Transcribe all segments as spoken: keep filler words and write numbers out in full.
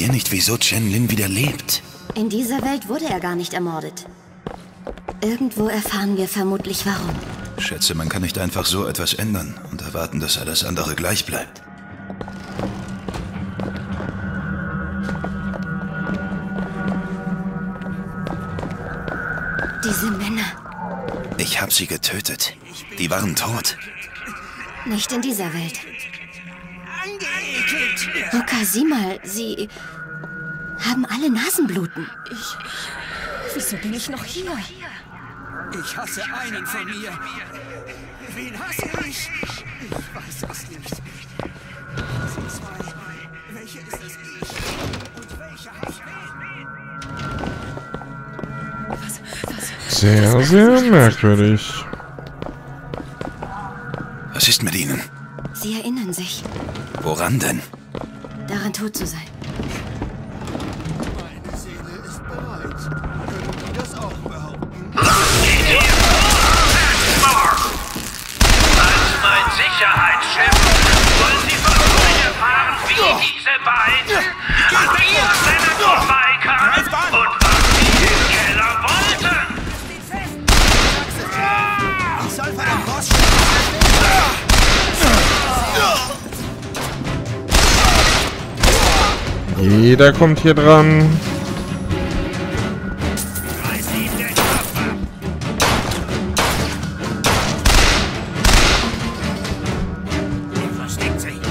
kapiere nicht, wieso Chen Lin wieder lebt. In dieser Welt wurde er gar nicht ermordet. Irgendwo erfahren wir vermutlich warum. Schätze, man kann nicht einfach so etwas ändern und erwarten, dass alles andere gleich bleibt. Diese Männer. Ich habe sie getötet. Die waren tot. Nicht in dieser Welt. Ruka, sieh mal, sie haben alle Nasenbluten. Ich... Wieso bin ich noch hier? Ich hasse einen von mir. Wen hasse ich? Ich weiß es nicht. Sie zwei. Welche ist es ich? Und welche hasst wen? Was, was? Sehr, sehr merkwürdig. Was ist mit ihnen? Sie erinnern sich, Woran denn? daran tot zu sein. Meine Seele ist bereit. Können die das auch behaupten? Als mein Sicherheitschef wollen Sie von euch erfahren, wie diese beiden an Ihrem Männer vorbeikamen und was sie im Keller wollten. Ich soll von dem Boss Jeder kommt hier dran. versteckt sich.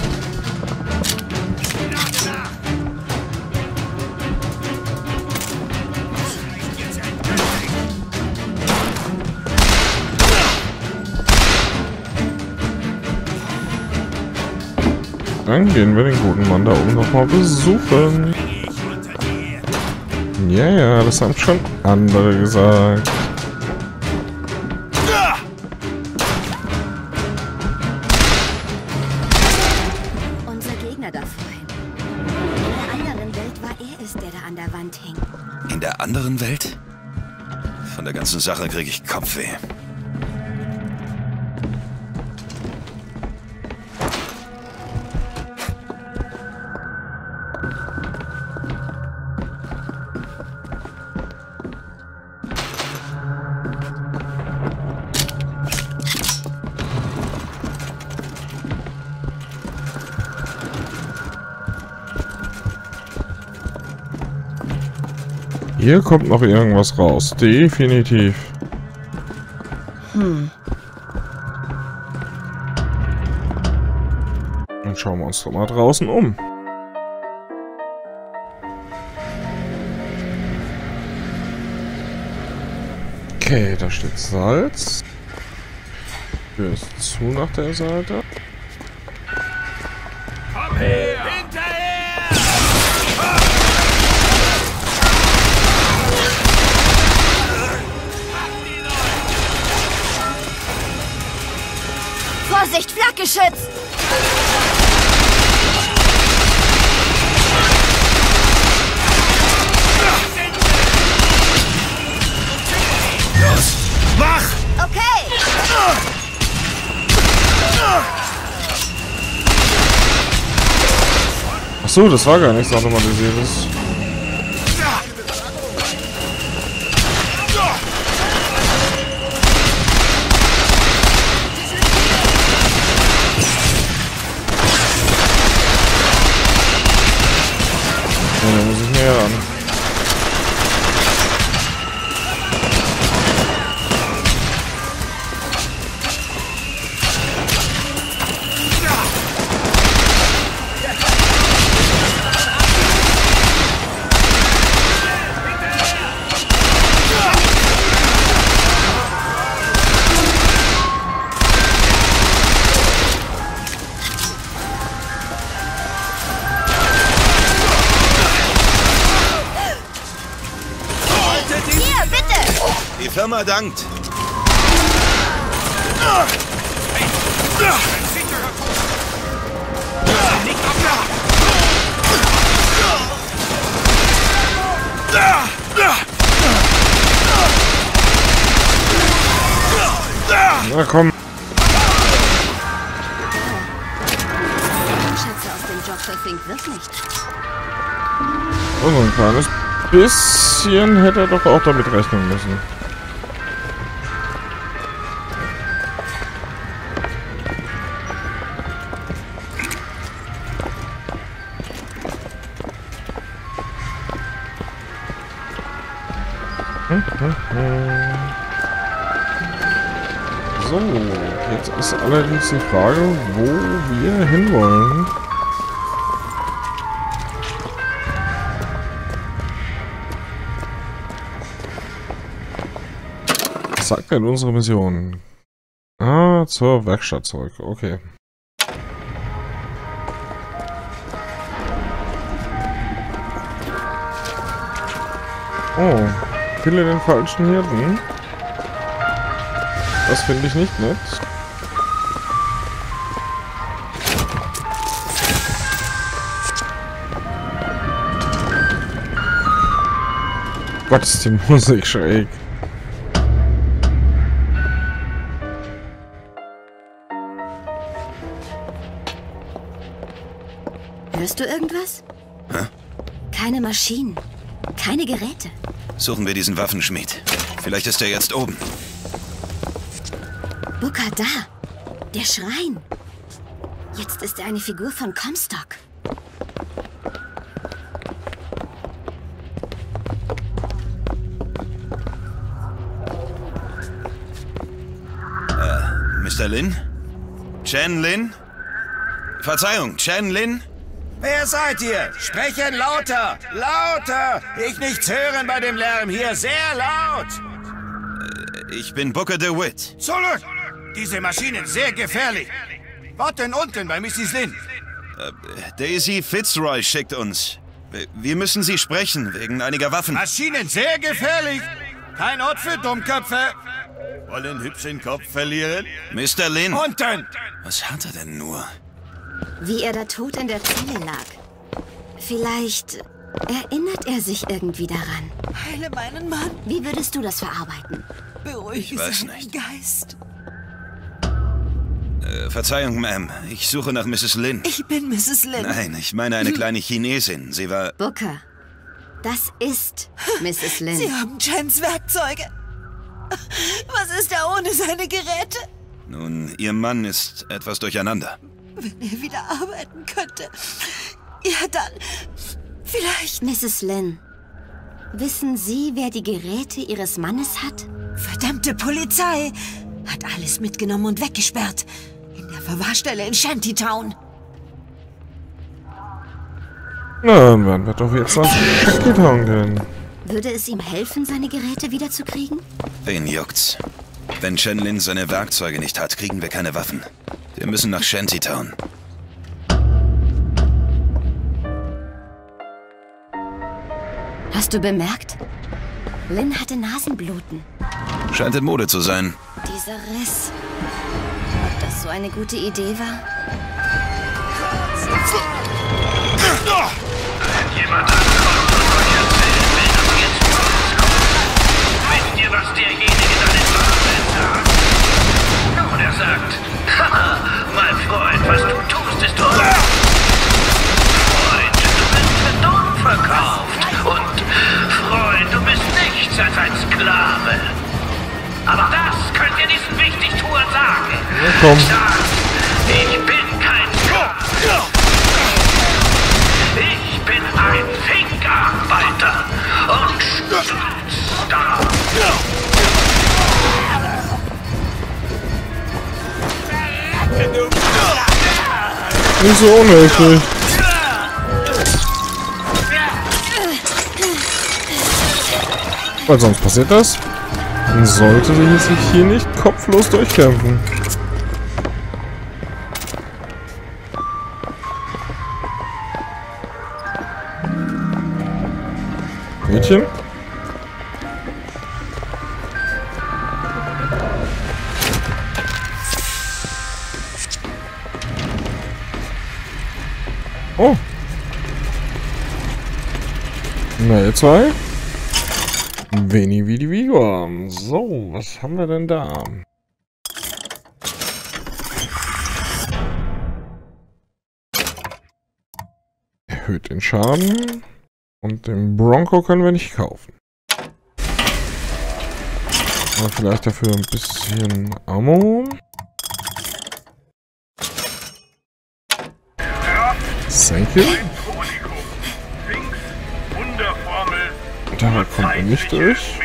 Dann gehen wir den guten Mann da oben nochmal besuchen. Ja, ja, das haben schon andere gesagt. Unser Gegner da vorhin. In der anderen Welt war er es, der da an der Wand hing. In der anderen Welt? Von der ganzen Sache kriege ich Kopfweh. Hier kommt noch irgendwas raus. Definitiv. Hm. Dann schauen wir uns doch mal draußen um. Okay, da steht Salz. Tür ist zu nach der Seite. Komm her! Hinterher! Vorsicht, Flakgeschütz! Los! Mach! Okay! Ach so, das war gar nichts automatisiertes. Ja, da muss ich näher ran. Hier, bitte! Die Firma dankt. Na komm. Schätze aus dem Job für Fink wird nicht. Also ein kleines bisschen hätte er doch auch damit rechnen müssen. So, jetzt ist allerdings die Frage, wo wir hinwollen. Was sagt denn unsere Mission? Ah, zur Werkstatt zurück. Okay. Oh, viele den falschen Hirten. Das finde ich nicht nett. Gott, ist die Musik schräg. Hörst du irgendwas? Hä? Keine Maschinen. Keine Geräte. Suchen wir diesen Waffenschmied. Vielleicht ist er jetzt oben. Booker, da. Der Schrein. Jetzt ist er eine Figur von Comstock. Äh, Mister Lin? Chen Lin? Verzeihung, Chen Lin? Wer seid ihr? Sprechen lauter! Lauter! Ich nichts hören bei dem Lärm hier. Sehr laut! Ich bin Booker DeWitt. Zurück! Diese Maschinen sehr gefährlich. Warten unten bei Missus Lin. Äh, Daisy Fitzroy schickt uns. Wir müssen sie sprechen, wegen einiger Waffen. Maschinen sehr gefährlich. Kein Ort für Dummköpfe. Wollen hübschen Kopf verlieren? Mister Lin! Unten! Was hat er denn nur? Wie er da tot in der Zelle lag. Vielleicht erinnert er sich irgendwie daran. Heile meinen Mann. Wie würdest du das verarbeiten? Beruhige Ich weiß seinen nicht. Geist. Äh, Verzeihung, Ma'am. Ich suche nach Missus Lin. Ich bin Missus Lin. Nein, ich meine eine kleine Chinesin. Sie war... Booker, das ist Missus Lin. Sie haben Chens Werkzeuge. Was ist er ohne seine Geräte? Nun, ihr Mann ist etwas durcheinander. Wenn er wieder arbeiten könnte. Ja, dann... Vielleicht... Missus Lin, wissen Sie, wer die Geräte Ihres Mannes hat? Verdammte Polizei hat alles mitgenommen und weggesperrt. In der Verwahrstelle in Shantytown. Na, dann werden wir doch jetzt nach Shantytown gehen. Würde es ihm helfen, seine Geräte wiederzukriegen? Wen juckt's? Wenn Chen Lin seine Werkzeuge nicht hat, kriegen wir keine Waffen. Wir müssen nach Shantytown. Hast du bemerkt? Lin hatte Nasenbluten. Scheint in Mode zu sein. Dieser Riss. Ob das so eine gute Idee war? Jemand ankommt und euch erzählen will, dass jetzt zu uns kommt. Wisst ihr, was derjenige da in Wahrheit sagt? Nun, er sagt, haha, mein Freund, was du tust, ist dumm. Freund, du bist für dumm verkauft. Und Freund, du bist nichts als ein Sklave. Aber das könnt ihr diesen Wichtigtuern sagen. Ja, komm. Sagt, ich bin kein Sklave. Ich bin ein Fingerarbeiter und stolz darauf. Nicht so unhöflich. Weil sonst passiert das. Dann sollte sie sich hier nicht kopflos durchkämpfen. Mädchen? Oh. Na, ihr zwei? Veni Vidi Vigor. So, was haben wir denn da? Erhöht den Schaden. Und den Bronco können wir nicht kaufen. Aber vielleicht dafür ein bisschen Ammo. Thank you. Da kommt er nicht durch.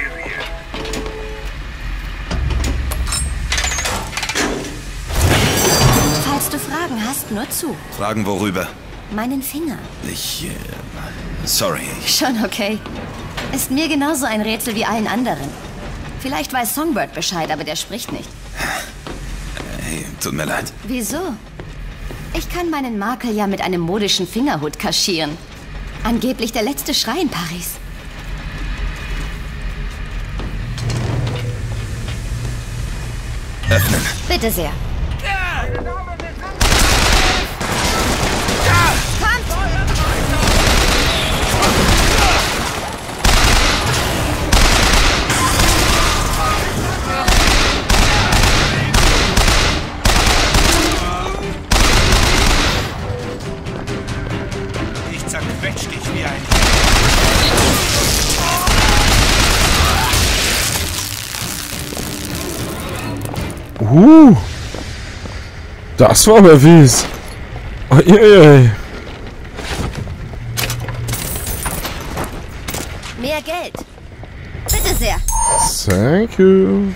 Falls du Fragen hast, nur zu. Fragen worüber? Meinen Finger. Ich, äh, sorry. Ich, Schon okay. Ist mir genauso ein Rätsel wie allen anderen. Vielleicht weiß Songbird Bescheid, aber der spricht nicht. hey, tut mir leid. Wieso? Ich kann meinen Makel ja mit einem modischen Fingerhut kaschieren. Angeblich der letzte Schrei in Paris. Öffnen. Bitte sehr. Ich zerquetsch dich wie ein... Uh, das war aber fies. Oh, je, Mehr Geld. Bitte sehr. Thank you.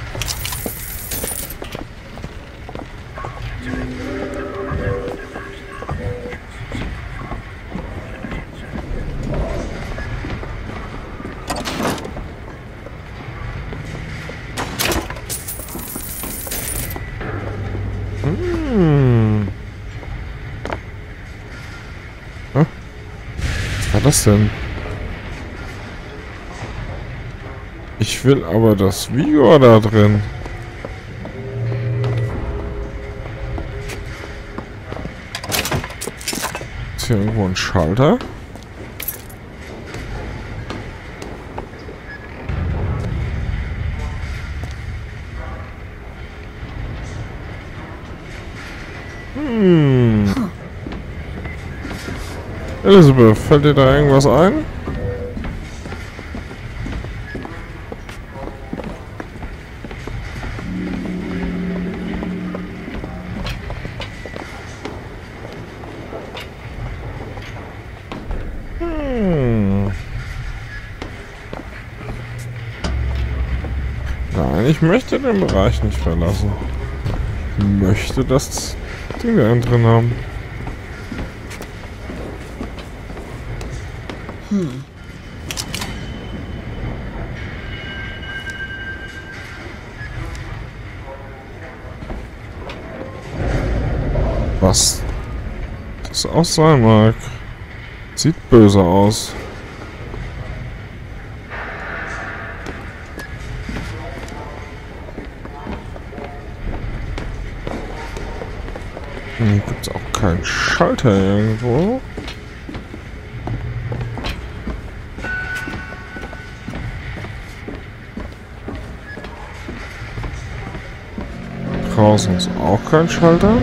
Hm. Hm? Was war das denn? Ich will aber das Vigor da drin. Ist hier irgendwo ein Schalter? Hm. Elizabeth, fällt dir da irgendwas ein? Hm. Nein, ich möchte den Bereich nicht verlassen. Ich möchte das Ding da drin haben. Hm. Was das auch sein mag. Sieht böse aus. Hier gibt es auch keinen Schalter irgendwo. Draußen ist auch kein Schalter.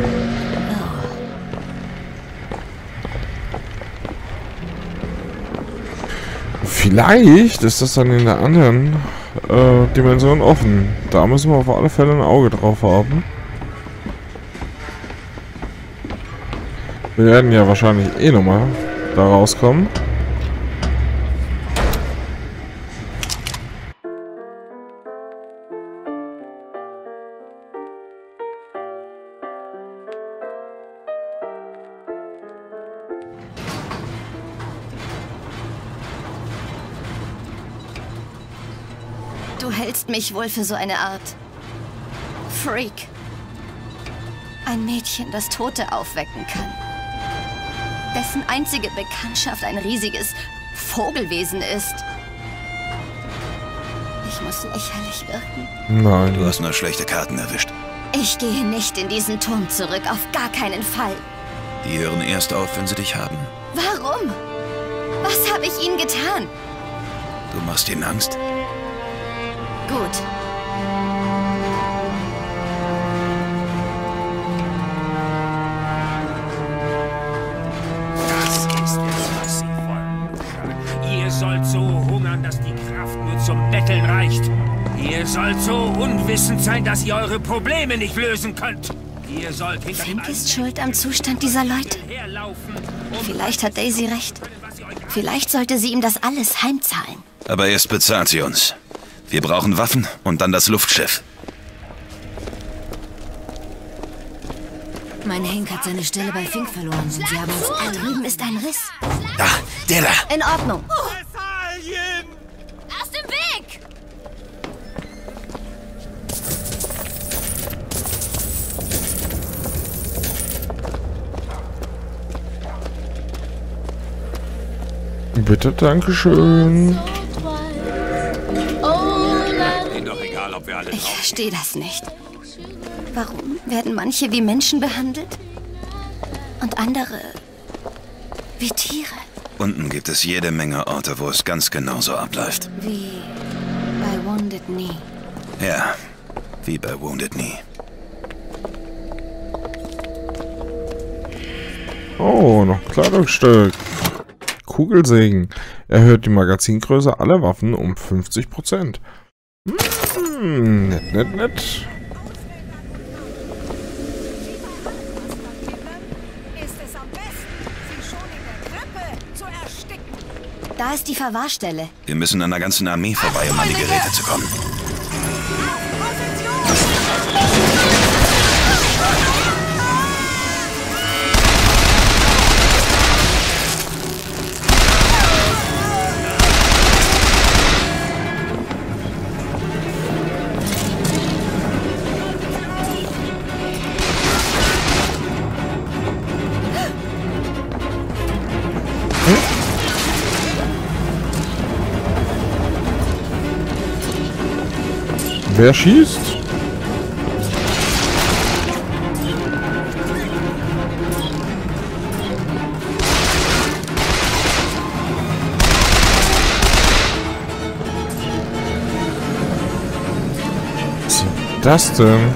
Vielleicht ist das dann in der anderen äh, Dimension offen. Da müssen wir auf alle Fälle ein Auge drauf haben. Wir werden ja wahrscheinlich eh nochmal da rauskommen. Du hältst mich wohl für so eine Art Freak. Ein Mädchen, das Tote aufwecken kann. Dessen einzige Bekanntschaft ein riesiges Vogelwesen ist. Ich muss lächerlich wirken. Nein. Du hast nur schlechte Karten erwischt. Ich gehe nicht in diesen Turm zurück, auf gar keinen Fall. Die hören erst auf, wenn sie dich haben. Warum? Was habe ich ihnen getan? Du machst ihnen Angst? Gut. Das ist es, was sie wollen. Ihr sollt so hungern, dass die Kraft nur zum Betteln reicht. Ihr sollt so unwissend sein, dass ihr eure Probleme nicht lösen könnt. Ihr sollt hinter Fink ist schuld am Zustand dieser Leute. herlaufen. Vielleicht hat Daisy recht. Vielleicht sollte sie ihm das alles heimzahlen. Aber erst bezahlt sie uns. Wir brauchen Waffen und dann das Luftschiff. Mein Hank hat seine Stelle bei Fink verloren und sie haben uns... Da drüben ist ein Riss. Da, der da. In Ordnung. Aus dem Weg! Bitte, dankeschön. Ihnen doch egal, ob wir alle Ich verstehe das nicht. Warum werden manche wie Menschen behandelt und andere wie Tiere? Unten gibt es jede Menge Orte, wo es ganz genauso abläuft. Wie bei Wounded Knee. Ja, wie bei Wounded Knee. Oh, noch ein Kleidungsstück. Kugelsägen. Erhöht die Magazingröße aller Waffen um fünfzig Prozent. Hm, nett, nett, nett. Ist es am besten, sie schon in der Krippe zu ersticken? Da ist die Verwahrstelle. Wir müssen an der ganzen Armee vorbei, um an die Geräte zu kommen. Wer schießt? Was ist das denn?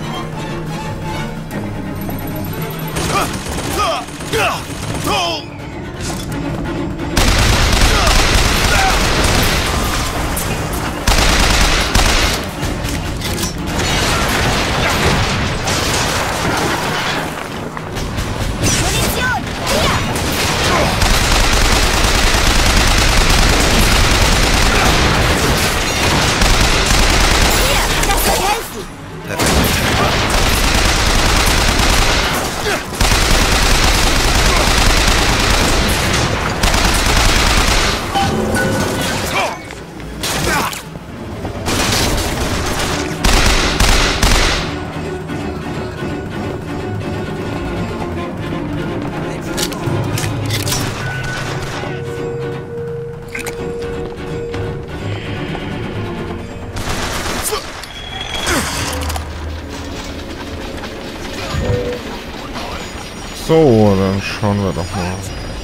So, dann schauen wir doch mal.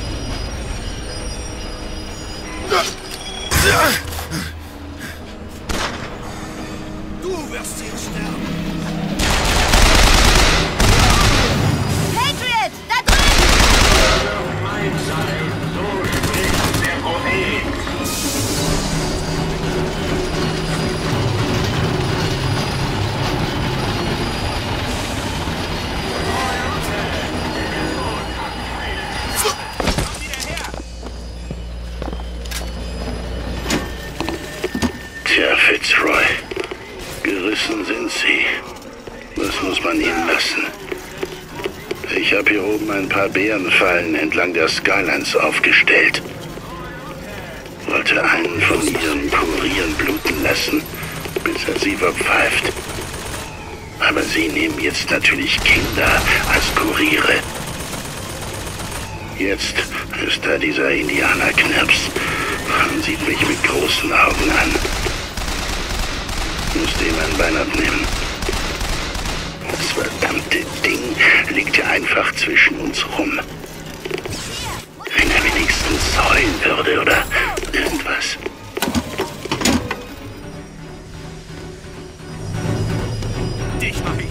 Du wirst jetzt sterben. Patriot, da drüben! So spricht der Prophet. Tja, Fitzroy. Gerissen sind sie. Das muss man ihnen lassen. Ich habe hier oben ein paar Bärenfallen entlang der Skylines aufgestellt. Wollte einen von ihren Kurieren bluten lassen, bis er sie verpfeift. Aber sie nehmen jetzt natürlich Kinder als Kuriere. Jetzt ist da dieser Indianerknirps und sieht mich mit großen Augen an. Musste ihm ein Bein abnehmen. Das verdammte Ding liegt ja einfach zwischen uns rum. Wenn er wenigstens heulen würde oder irgendwas. Dich mach ich